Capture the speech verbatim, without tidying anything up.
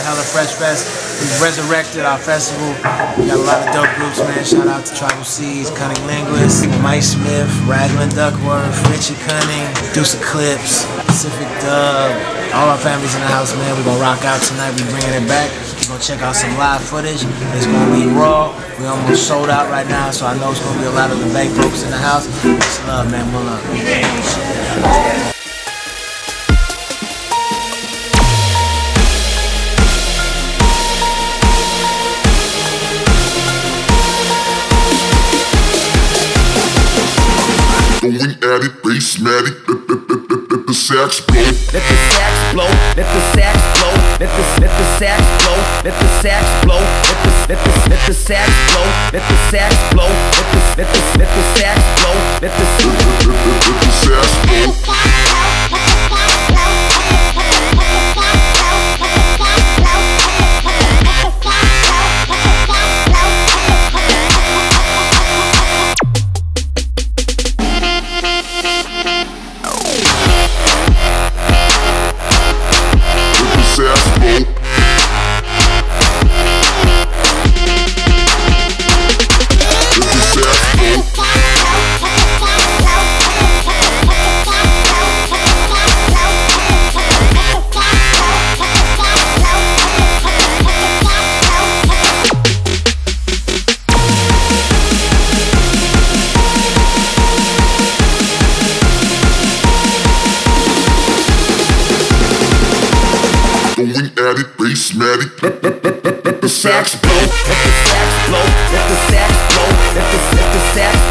Hella Fresh Fest. We've resurrected our festival. We got a lot of dope groups, man. Shout out to Tribal Seeds, Cunning Linguist, Mike Smith, Raglan Duckworth, Richie Cunning, Deuce Eclipse, Pacific Dub. All our families in the house, man. We're gonna rock out tonight. We're bringing it back. We're gonna check out some live footage. It's gonna be raw. We almost sold out right now, so I know it's gonna be a lot of the Bay folks in the house. It's love, man. One love. Going at it, bass-matic, let, let, let, let, let the sax blow. Let the sax blow, let the sax blow, let the let the sax blow, let the sax blow, let the let the let the sax blow, let the sax blow, let the let the let the sax blow, let the let, let, let, let the sax blow. Going at it, bass-matic, let, let, let, let, let the sax blow. Let the sax blow, let the sax blow, let the let the sax